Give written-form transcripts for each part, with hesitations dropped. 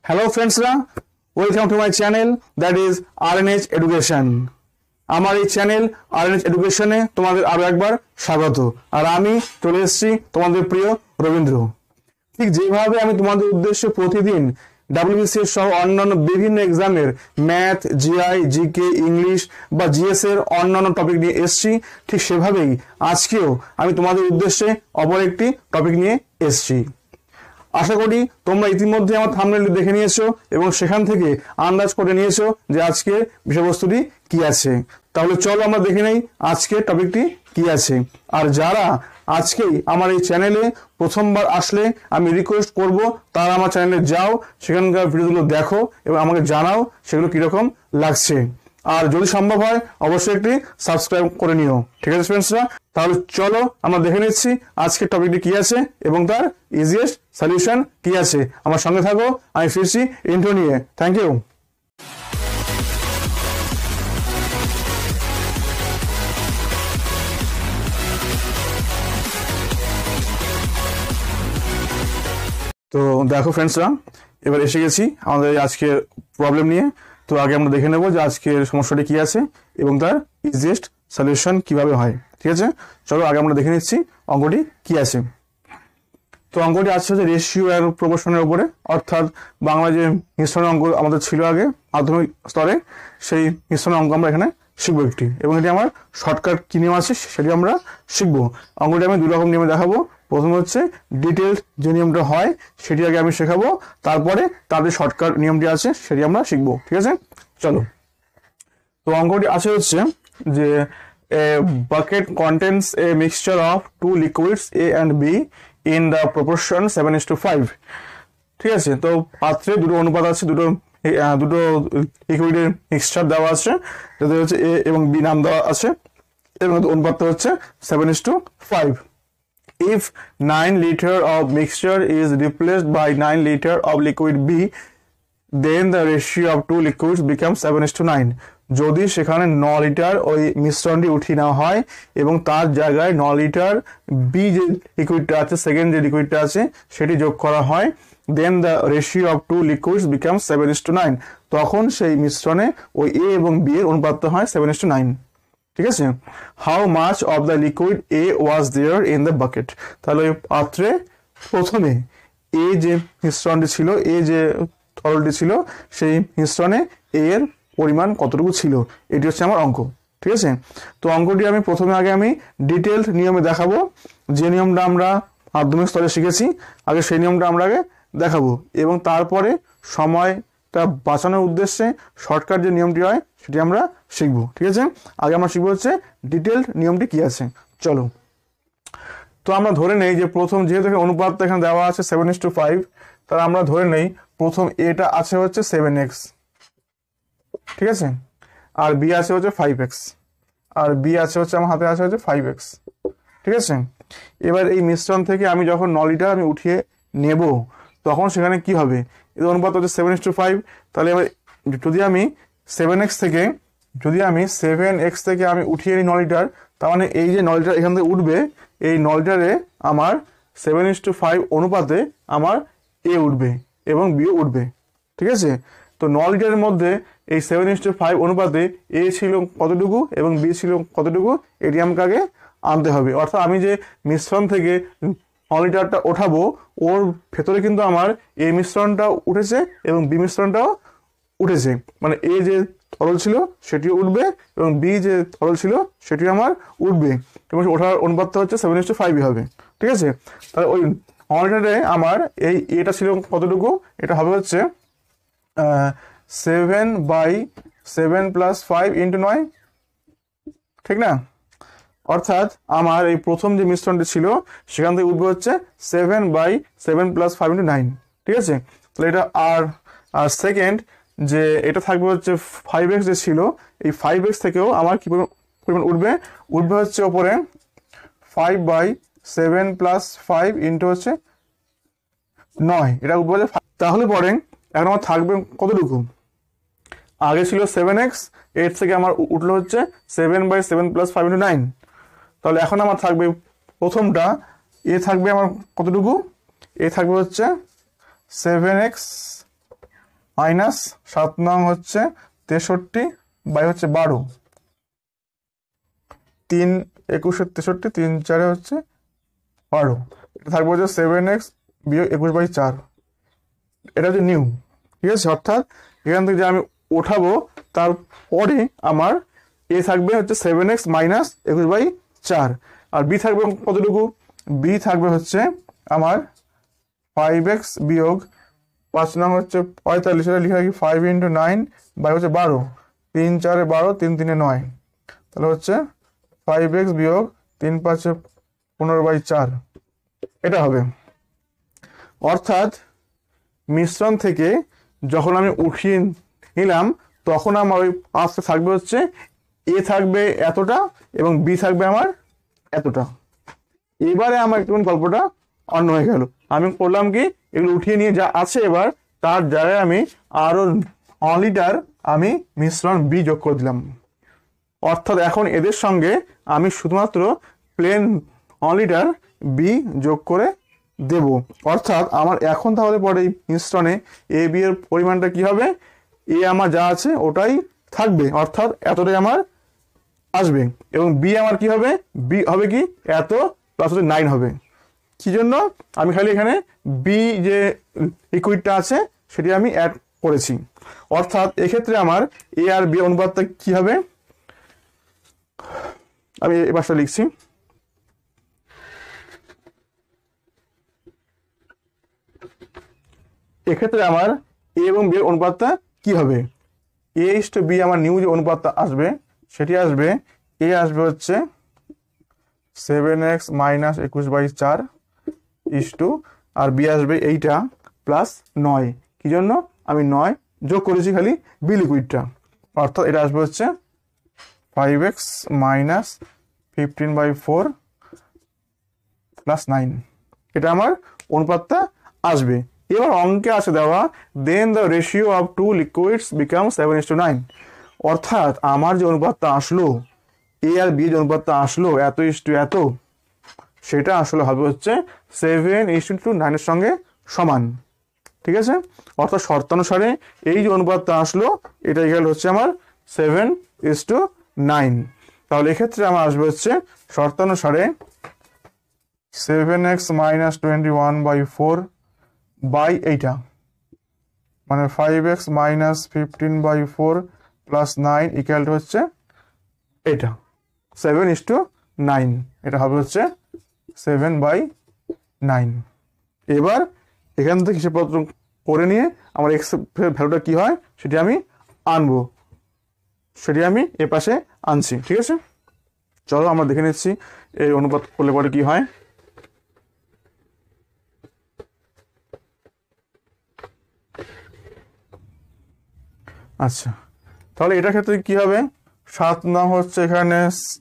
Hello friends, welcome to my channel that is RNH Education. আমার এই channel RNH Education-এ তোমাদের আরো একবার স্বাগত। আর আমি চলে এসেছি তোমাদের প্রিয় রবীন্দ্র। ঠিক যেভাবে আমি তোমাদের উদ্দেশ্যে প্রতিদিন WBCS সহ অন্যান্য বিভিন্ন এক্সামের ম্যাথ, জিআই, জিকে, ইংলিশ বা জিএস এর অন্যান্য টপিক নিয়ে এসেছি, ঠিক সেভাবেই আজকেও আমি তোমাদের উদ্দেশ্যে অপর একটি টপিক নিয়ে এসেছি। আশা করি তোমরা ইতিমধ্যে আমার থাম্বনেলটি দেখে নিয়েছো এবং সেখান থেকে আন্দাজ করে নিয়েছো যে আজকে বিষয়বস্তুটি কি আছে। তাহলে চলো আমরা দেখে নেই আজকের টপিকটি কি আছে। আর যারা আজকেই আমার এই চ্যানেলে প্রথমবার আসলে আমি রিকোয়েস্ট করব তারা আমার চ্যানেলে যাও, সেখানকার ভিডিওগুলো দেখো এবং আমাকে জানাও সেগুলো কিরকম লাগছে। আর যদি সম্ভব হয় অবশ্যই একটি সাবস্ক্রাইব করে নিও। ঠিক আছে ফ্রেন্ডসরা, তাহলে চলো আমরা দেখে নিচ্ছি আজকের টপিকটি কি আছে এবং তার ইজিয়েস্ট সলিউশন কি আছে। আমার সঙ্গে থাকো, আমি ফিরছি ইন্ট্রো নিয়ে। Thank you. তো দেখো ফ্রেন্ডসরা, এবার এসে গেছি আমাদের আজকের প্রবলেম নিয়ে। তো আগে আমরা দেখে নেব যে আজকের সমস্যাটি কি আছে এবং তার ইজিয়েস্ট সলিউশন কিভাবে হয়। ঠিক আছে, চলো আগে আমরা দেখে নিচ্ছি অঙ্কটি কি আছে। তো অঙ্কটি আছে হচ্ছে রেশিও আর প্রপোর্শনের উপরে, অর্থাৎ বাংলা যে মিশ্রণ অঙ্ক আমাদের ছিল আগে মাধ্যমিক স্তরে, সেই মিশ্রণ অঙ্ক আমরা এখানে শিখবো একটি, এবং এটি আমার শর্টকাট কি নিয়ম আছে সেটি আমরা শিখবো। অঙ্কটি আমি দুই রকম নিয়মে দেখাবো। প্রথমে হচ্ছে ডিটেলড যে নিয়মটা হয় সেটি আগে আমি শেখাবো, তারপরে তাদের শর্টকাট নিয়মটি আছে সেটি আমরা শিখবো। ঠিক আছে, চলো। তো অঙ্কটি আছে হচ্ছে যে a bucket contains a mixture of two liquids A and B in the proportion 7:5. ঠিক আছে, তো পাত্রে দুটো অনুপাত আছে, দুটো লিকুইডের মিক্সচার দেওয়া আছে, যাতে হচ্ছে A এবং B নাম দেওয়া আছে এবং অনুপাতটা হচ্ছে 7:5. If 9 liter of mixture is replaced by 9 liter of liquid B, then the ratio of two liquids becomes 7:9. যদি সেখানে 9 লিটার ওই মিশ্রণটি উঠিয়ে নেওয়া হয় এবং তার জায়গায় 9 লিটার বি যে লিকুইডটা আছে, সেকেন্ড যে লিকুইডটা আছে সেটি যোগ করা হয়, then the ratio of two liquids become 7:9. তখন সেই মিশ্রণে ওই এ এবং বি এর অনুপাত হয় 7:9. ঠিক আছে, how much of the liquid A was there in the bucket. তাহলে ওই পাত্রে প্রথমে এ যে মিশ্রণটি ছিল, এ যে তরলটি ছিল, সেই মিশ্রণে এর পরিমাণ কতটুকু ছিল, এটি হচ্ছে আমার অঙ্ক। ঠিক আছে, তো অঙ্কটি আমি প্রথমে আমি ডিটেলড নিয়মে দেখাবো। যে নিয়মটা আমরা মাধ্যমিক স্তরে শিখেছি আগে সেই নিয়মটা আমরা আগে দেখাবো, এবং তারপরে সময়টা বাঁচানোর উদ্দেশ্যে শর্টকাট যে নিয়মটি হয় সেটি আমরা শিখবো। ঠিক আছে, আগে আমরা শিখবো হচ্ছে ডিটেলড নিয়মটি কি আছে। চলো, তো আমরা ধরে নেই যে প্রথম, যেহেতু অনুপাতটা এখানে দেওয়া আছে 7:5, তাহলে আমরা ধরে নেই প্রথম এটা আছে হচ্ছে 7x, ঠিক আছে, আর বি আছে হচ্ছে 5x, আর বি আছে হচ্ছে আমার হাতে আছে হচ্ছে 5x। ঠিক আছে, এবার এই মিশ্রণ থেকে আমি যখন 9 লিটার আমি উঠিয়ে নেব তখন সেখানে কি হবে, এর অনুপাত হচ্ছে 7:5। তাহলে এবার যদি আমি 7x থেকে আমি উঠিয়ে নিই 9 লিটার, তার মানে এই যে 9 লিটার এখান থেকে উঠবে, এই 9 লিটারে আমার 7:5 অনুপাতে আমার এ উঠবে এবং বিও উঠবে। ঠিক আছে, তো 9 লিটারের মধ্যে এই 7:5 অনুপাতে এ ছিল কতটুকু এবং বি ছিল কতটুকু, এটি আমাকে আগে আনতে হবে। অর্থাৎ আমি যে মিশ্রণ থেকে 9 লিটারটা ওঠাবো ওর ভেতরে কিন্তু আমার এ মিশ্রণটাও উঠেছে এবং বি মিশ্রণটাও উঠেছে, মানে এ যে তরল ছিল সেটিও উঠবে এবং বি যে তরল ছিল সেটিও আমার উঠবে, এবং ওঠার অনুপাতটা হচ্ছে 7:5 হবে। ঠিক আছে, তাহলে ওই 9 লিটারে আমার এই এটা ছিল কতটুকু, এটা হবে হচ্ছে 7/7 + 5 × 9, ঠিক না? অর্থাৎ আমার এই প্রথম যে মিশ্রণটি ছিল সেখান থেকে উঠবে হচ্ছে 7/7 + 5 × 9। ঠিক আছে, তাহলে এটা আর সেকেন্ড যে এটা থাকবে হচ্ছে 5x যে ছিল, এই 5x থেকেও আমার কি পরিমাণ উঠবে হচ্ছে ওপরে 5/7 + 5 × হচ্ছে 9, এটা উঠবে হচ্ছে। তাহলে পরে এখন আমার থাকবে কতটুকু, আগে ছিল 7x, এর থেকে আমার উঠলো হচ্ছে 7/7 + 5 × 9। তাহলে এখন আমার থাকবে প্রথমটা এ থাকবে আমার কতটুকু, এ থাকবে হচ্ছে 7x মাইনাস 7 নং হচ্ছে 63 বাই হচ্ছে 12, 3 21 63, 3 4 হচ্ছে 12, এটা থাকবে হচ্ছে 7x বিয়োগ 21/4, এটা হচ্ছে নিউ। ঠিক আছে, অর্থাৎ এখান থেকে যে আমি ওঠাবো তারপরে আমার এ থাকবে হচ্ছে 7x মাইনাস 21/4, আর বি থাকবে কতটুকু, বি থাকবে হচ্ছে আমার 5x বিয়োগ 5 নং হচ্ছে 45, এটা লিখে রাখি 5 × 9 বাই হচ্ছে 12, 3 4 12, 3 3 9, তাহলে হচ্ছে 5x বিয়োগ 3 5 15/4, এটা হবে। অর্থাৎ মিশ্রণ থেকে যখন আমি উঠিয়ে নিলাম তখন আমার ওই পাশে থাকবে হচ্ছে এ থাকবে এতটা এবং বি থাকবে আমার এতটা। এবারে আমার একটু গল্পটা অন্য হয়ে গেল, আমি করলাম কি এগুলো উঠিয়ে নিয়ে যা আছে এবার তার জায়গায় আমি আরো 1 লিটার আমি মিশ্রণ বি যোগ করে দিলাম। অর্থাৎ এখন এদের সঙ্গে আমি শুধুমাত্র প্লেন 1 লিটার বি যোগ করে দেব। অর্থাৎ আমার এখন তাহলে পরে এই মিশ্রণে এ বি এর পরিমাণটা কি হবে, এ আমার যা আছে ওটাই থাকবে, অর্থাৎ এতটাই আমার আসবে, এবং বি আমার কি হবে, বি হবে কি এত প্লাস হচ্ছে 9 হবে। কি জন্য, আমি খালি এখানে বি যে লিকুইডটা আছে সেটি আমি অ্যাড করেছি। অর্থাৎ এক্ষেত্রে আমার এ আর বি অনুপাতটা কি হবে, আমি এবারটা লিখছি। এক্ষেত্রে আমার এ এবং বি এর অনুপাতটা কি হবে, a/b আমার নিউ যে অনুপাতটা আসবে সেটি আসবে, এ আসবে হচ্ছে 7x মাইনাস 21/4 আর বি আসবে এইটা প্লাস 9। কি জন্য, আমি 9 যোগ করেছি খালি বি লিকুইডটা, অর্থাৎ এটা আসবে হচ্ছে 5x মাইনাস 15/4 প্লাস 9, এটা আমার অনুপাতটা আসবে। এবার অঙ্কে আছে দেওয়া then the ratio of 2 liquids become 7:9, অর্থাৎ আমার যে অনুপাতটা আসলো এ আর বি যে অনুপাতটা আসলো এত এত, সেটা আসলে হবে হচ্ছে 7:9 এর সঙ্গে সমান। ঠিক আছে, অর্থাৎ শর্তানুসারে এই যে অনুপাতটা আসলো এটা ইকুয়াল হচ্ছে আমার 7:9। তাহলে এক্ষেত্রে আমার আসবে হচ্ছে শর্তানুসারে 7x মাইনাস 21/4 বাই এইটা, মানে 5x মাইনাস 15/4 প্লাস 9 ইকুয়াল হচ্ছে এটা 7:9, এটা হবে হচ্ছে 7/9। এবার এখান থেকে হিসাবপত্র করে নিয়ে আমার এক্স এর ভ্যালুটা কি হয় সেটি আমি আনবো, সেটি আমি এ পাশে আনছি। ঠিক আছে, চলো আমরা দেখে নিচ্ছি এই অনুপাত করলে পরে কি হয়। আচ্ছা, তাহলে এটার ক্ষেত্রে কি হবে, 7 নং হচ্ছে এখানে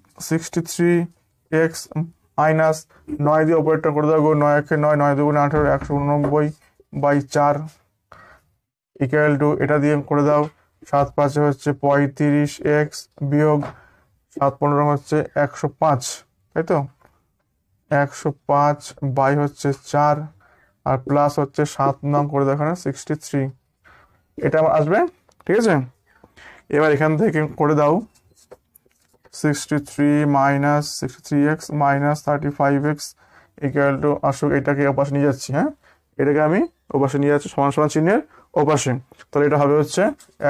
63x মাইনাস 9 দিয়ে অপারেটর করে দেবো, 9 একে 9, 9 দুগুণে 18, 189/4 ইকুয়াল টু এটা দিয়ে করে দাও 7 5 হচ্ছে 35x বিয়োগ 7 15 হচ্ছে 105, তাই তো 105 বাই হচ্ছে 4 আর প্লাস হচ্ছে 7 নং করে দাও এখানে 63, এটা আমার আসবে। ঠিক আছে, এবার এখান থেকে করে দাও 63 minus 63x minus 35x equal to আসুক, এটাকে ওপাশে নিয়ে যাচ্ছি, হ্যাঁ এটাকে আমি ওপাশে নিয়ে যাচ্ছি সমান সমান চিহ্নের ওপাশে, তাহলে এটা হবে হচ্ছে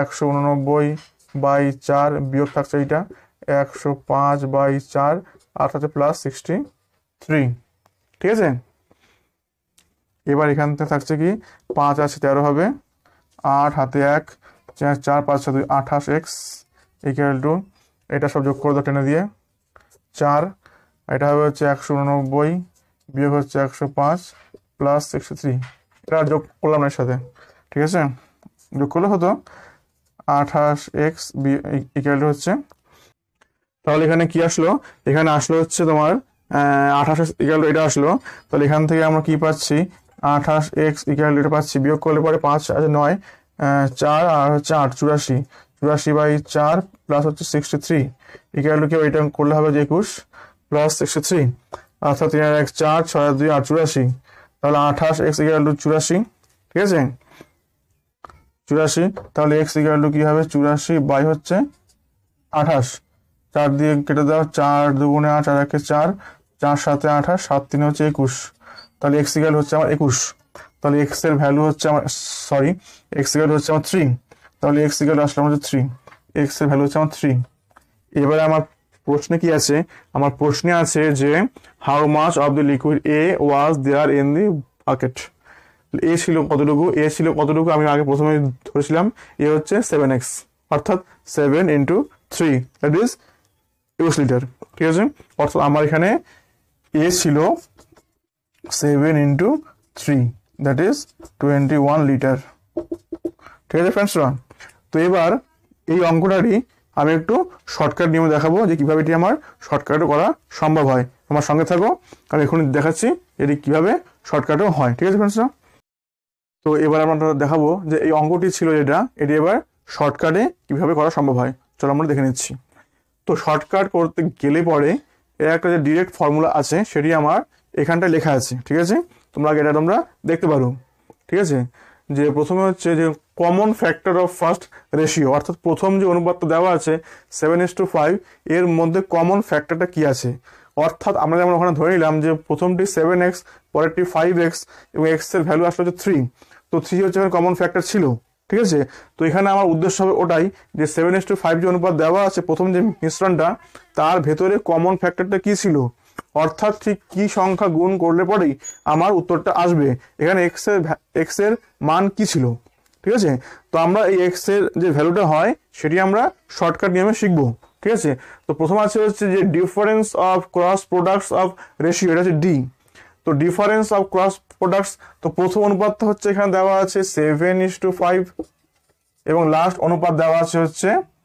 189/4 বিয়োগ থাকছে এইটা 105/4 আর থাকছে প্লাস 63। ঠিক আছে, এবার এখান থেকে থাকছে কি 5 আছে 13 হবে, 8 হাতে 1 4 5 2 28x ইকুয়াল টু এটা সব যোগ করে দাও টেনে দিয়ে 4, এটা হবে হচ্ছে 189 বিয়োগ হচ্ছে 105 প্লাস 63, এটা যোগ করলাম এর সাথে। ঠিক আছে, যোগ করলে হতো 28x ইকুয়াল টু হচ্ছে, তাহলে এখানে কি আসলো, এখানে আসলো হচ্ছে তোমার 28x ইকুয়াল টু এটা আসলো, তাহলে এখান থেকে আমরা কি পাচ্ছি 28x ইকুয়াল টু এটা পাচ্ছি, বিয়োগ করলে পরে 5 আছে 9 4 আর হচ্ছে 8 84/4 প্লাস হচ্ছে 63 ইকুয়াল টু কি এটা করলে হবে যে 21 প্লাস 63, অর্থাৎ 3 আর 1 4 6 আর 2 8 84, তাহলে 28x ইকুয়াল টু 84। ঠিক আছে, 84, তাহলে x ইকুয়াল টু কি হবে 84 বাই হচ্ছে 28, 4 দিয়ে কেটে দাও, 4 দুগুণে 8, 4 একে 4, 4 7 28, 7 3 হচ্ছে 21, তাহলে x ইকুয়াল হচ্ছে আমার 21, তাহলে x এর ভ্যালু হচ্ছে আমার x ইকুয়াল হচ্ছে আমার 3, তাহলে x ইকুয়াল আসলে আমাদের 3, x এর ভ্যালু হচ্ছে আমার 3। এবারে আমার প্রশ্নে কি আছে, আমার প্রশ্নে আছে যে how much of the liquid A was there in the bucket. A ছিল কতটুকু আমি আগে প্রথমে ধরেছিলাম এ হচ্ছে 7x, অর্থাৎ 7 × 3 দ্যাট ইজ 21 লিটার। ঠিক আছে, অর্থাৎ আমার এখানে এ ছিল 7 × 3 দ্যাট ইজ 21 লিটার। ঠিক আছে ফ্রেন্ডসরা, তো এবার এই অঙ্কটারই আমি একটু শর্টকাট নিয়মে দেখাবো যে কিভাবে এটি আমার শর্টকাটও করা সম্ভব হয়। আমার সঙ্গে থাকো, আমি এখন দেখাচ্ছি এটি কিভাবে শর্টকাটও হয়। ঠিক আছে ফ্রেন্ডসরা, তো এবার আমরা দেখাবো যে এই অঙ্কটি ছিল যেটা, এটি এবার শর্টকাটে কিভাবে করা সম্ভব হয়। চলো আমরা দেখে নিচ্ছি। তো শর্টকাট করতে গেলে পরে এর একটা যে ডিরেক্ট ফর্মুলা আছে সেটি আমার এখানটায় লেখা আছে। ঠিক আছে, তোমরা দেখতে পারো। ঠিক আছে, যে প্রথমে হচ্ছে যে common factor of first ratio, অর্থাৎ প্রথম যে অনুপাতটা দেওয়া আছে 7:5, এর মধ্যে কমন ফ্যাক্টরটা কি আছে। অর্থাৎ আমরা যেমন ওখানে ধরে নিলাম যে প্রথমটি 7x, পরেরটি 5x এবং x এর ভ্যালু আসলে হচ্ছে 3, তো 3 হচ্ছে এখানে কমন ফ্যাক্টর ছিল। ঠিক আছে, তো এখানে আমার উদ্দেশ্য হবে ওটাই যে 7:5 যে অনুপাত দেওয়া আছে প্রথম যে মিশ্রণটা, তার ভেতরে কমন ফ্যাক্টরটা কি ছিল, অর্থাৎ ঠিক কি সংখ্যা গুণ করলে পরেই আমার উত্তরটা আসবে, এখানে x এর মান কি ছিল। ঠিক আছে, তো আমরা এই x এর যে ভ্যালুটা হয় সেটি আমরা শর্টকাট নিয়মে শিখবো। ঠিক আছে, তো প্রথম আছে হচ্ছে যে difference of cross products of ratio, এটা হচ্ছে ডি। তো ডিফারেন্স অফ ক্রস প্রোডাক্টস, তো প্রথম অনুপাতটা হচ্ছে এখানে দেওয়া আছে 7:5 এবং লাস্ট অনুপাত দেওয়া আছে হচ্ছে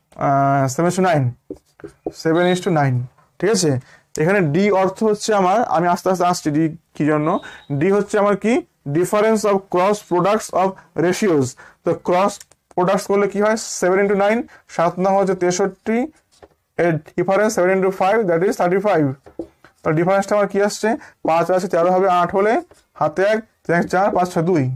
7:9। ঠিক আছে, এখানে ডি অর্থ হচ্ছে আমার, আমি আস্তে আস্তে আসছি ডি কি জন্য। ডি হচ্ছে আমার কি, difference of cross products of ratios. তো ক্রস প্রোডাক্টস করলে কি হয়, 7 × 9, 7 9 হচ্ছে 63, এর ডিফারেন্স 7 × 5 দ্যাট ইজ 35। তো ডিফারেন্সটা আমার কি আসছে, 5 আছে 13 হবে, 8 হলে হাতে 1, 3 4 5 6 2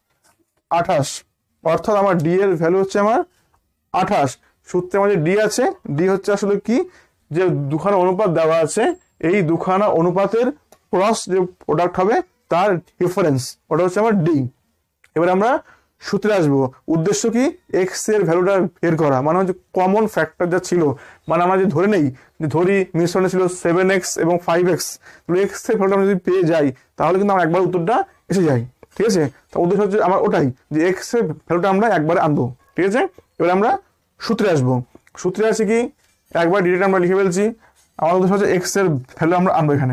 28, অর্থাৎ আমার ডি এর ভ্যালু হচ্ছে আমার 28। সূত্রে আমার যে ডি আছে, ডি হচ্ছে আসলে কি, যে দুখানা অনুপাত দেওয়া আছে, এই দুখানা অনুপাতের ক্রস যে প্রোডাক্ট হবে তার ডিফারেন্স, ওটা হচ্ছে আমার ডি। এবার আমরা সূত্রে আসবো, উদ্দেশ্য কি, এক্স এর ভ্যালুটা বের করা, মানে হচ্ছে কমন ফ্যাক্টর যা ছিল, মানে আমরা যে ধরে নেই যে ধরি মিশ্রণে ছিল 7x এবং 5x, এক্স এর ভ্যালুটা আমরা যদি পেয়ে যাই তাহলে কিন্তু আমার একবার উত্তরটা এসে যায়। ঠিক আছে, তো উদ্দেশ্য হচ্ছে আমার ওটাই যে এক্স এর ভ্যালুটা আমরা একবারে আনবো। ঠিক আছে, এবার আমরা সূত্রে আসবো। সূত্রে আছে কি, একবার ডিরেক্ট আমরা লিখে ফেলছি, আমার উদ্দেশ্য হচ্ছে এক্স এর ভ্যালু আমরা আনবো এখানে।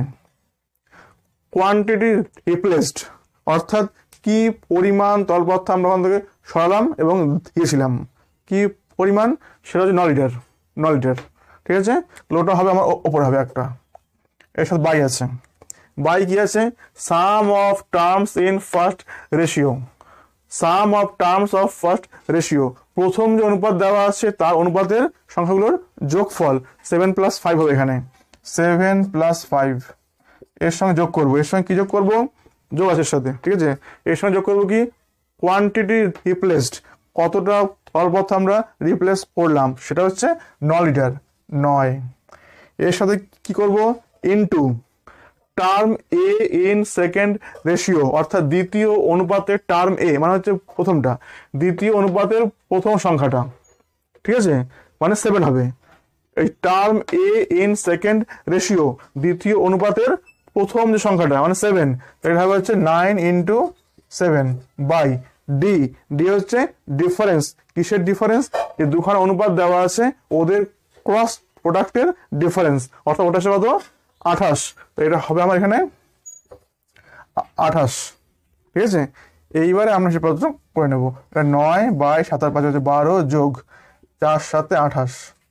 কোয়ান্টিটি রিপ্লেসড, অর্থাৎ কি পরিমাণ তলপথ আমরা ওখান থেকে সরালাম এবং দিয়েছিলাম, কি পরিমাণ, সেটা হচ্ছে 9 লিটার। ঠিক আছে, লোটা হবে আমার ওপর হবে একটা, এর সাথে বাই আছে। বাই কি আছে, sum of terms in first ratio. Sum of terms of first ratio, প্রথম যে অনুপাত দেওয়া আছে তার অনুপাতের সংখ্যাগুলোর যোগফল 7 + 5 হবে এখানে, 7 + 5 এর সঙ্গে যোগ করবো। এর সঙ্গে কি যোগ করবো, যোগ আছে এর সাথে। ঠিক আছে, এর সঙ্গে যোগ করবো কি, কোয়ান্টিটি রিপ্লেসড, কতটা তলপথ আমরা রিপ্লেস করলাম, সেটা হচ্ছে 9 লিটার, 9। এর সাথে কি করব, into term A in second ratio, অর্থাৎ দ্বিতীয় অনুপাতের টার্ম এ, মানে হচ্ছে প্রথমটা, দ্বিতীয় অনুপাতের প্রথম সংখ্যাটা। ঠিক আছে, মানে 7 হবে। এই term A in second ratio, দ্বিতীয় অনুপাতের প্রথম যে সংখ্যাটা মানে 7, এটা হবে হচ্ছে 9 × 7 বাই ডি। ডি হচ্ছে ডিফারেন্স, কিসের ডিফারেন্স, যে দুখানা অনুপাত দেওয়া আছে ওদের ক্রস প্রোডাক্টের ডিফারেন্স, অর্থাৎ ওটা হচ্ছে কত, 28। তো এটা হবে আমার এখানে 28। ঠিক আছে, এইবারে আমরা সে পদ্ধতি করে নেব। এটা 9/7 হচ্ছে 12 যোগ 4 7 28,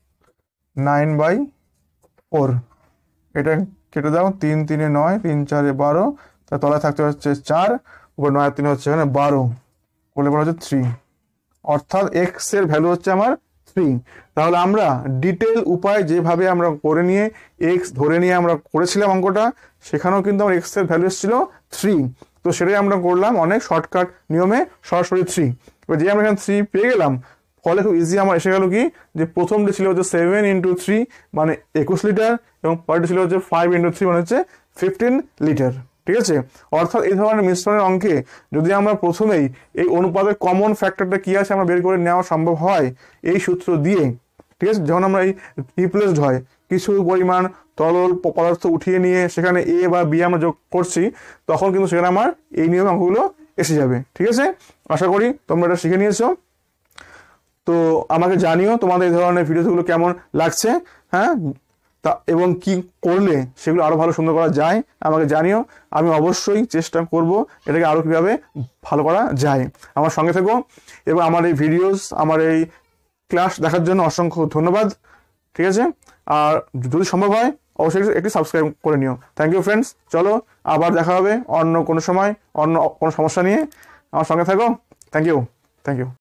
9/4। এটা কেটে দাও, 3 3 9, 3 4 12, তার তলায় থাকতে হচ্ছে 4, উপর 9 3 হচ্ছে এখানে 12, করলে পরে হচ্ছে 3, অর্থাৎ এক্স এর ভ্যালু হচ্ছে আমার 3। তাহলে আমরা ডিটেল উপায় যেভাবে আমরা করে নিয়ে এক্স ধরে নিয়ে আমরা করেছিলাম অঙ্কটা, সেখানেও কিন্তু আমার এক্স এর ভ্যালু এসেছিল 3। তো সেটাই আমরা করলাম অনেক শর্টকাট নিয়মে, সরাসরি 3। এবার যে আমরা এখানে 3 পেয়ে গেলাম, ফলে খুব ইজি আমার এসে গেল কি, যে প্রথমটি ছিল হচ্ছে 7 × 3 মানে 21 লিটার, এবং পরেরটি ছিল হচ্ছে 5 × 3 মানে হচ্ছে 15 লিটার। ঠিক আছে, অর্থাৎ এই ধরনের মিশ্রণের অঙ্কে যদি আমরা প্রথমেই এই অনুপাতের কমন ফ্যাক্টরটা কি আছে আমরা বের করে নেওয়া সম্ভব হয় এই সূত্র দিয়ে। ঠিক আছে, যখন আমরা এই রিপ্লেসড হয় কিছু পরিমাণ তরল পদার্থ উঠিয়ে নিয়ে সেখানে এ বা বি আমরা যোগ করছি, তখন কিন্তু সেখানে আমার এই নিয়মে অঙ্কগুলো এসে যাবে। ঠিক আছে, আশা করি তোমরা এটা শিখে নিয়েছো। তো আমাকে জানিও তোমাদের এই ধরনের ভিডিওগুলো কেমন লাগছে, হ্যাঁ, তা এবং কি করলে সেগুলো আরও ভালো সুন্দর করা যায় আমাকে জানিও। আমি অবশ্যই চেষ্টা করব এটাকে আরও কীভাবে ভালো করা যায়। আমার সঙ্গে থেকো এবং আমার এই ভিডিওস, আমার এই ক্লাস দেখার জন্য অসংখ্য ধন্যবাদ। ঠিক আছে, আর যদি সম্ভব হয় অবশ্যই একটু সাবস্ক্রাইব করে নিও। থ্যাংক ইউ ফ্রেন্ডস, চলো আবার দেখা হবে অন্য কোনো সময় অন্য কোনো সমস্যা নিয়ে। আমার সঙ্গে থাকো। Thank you.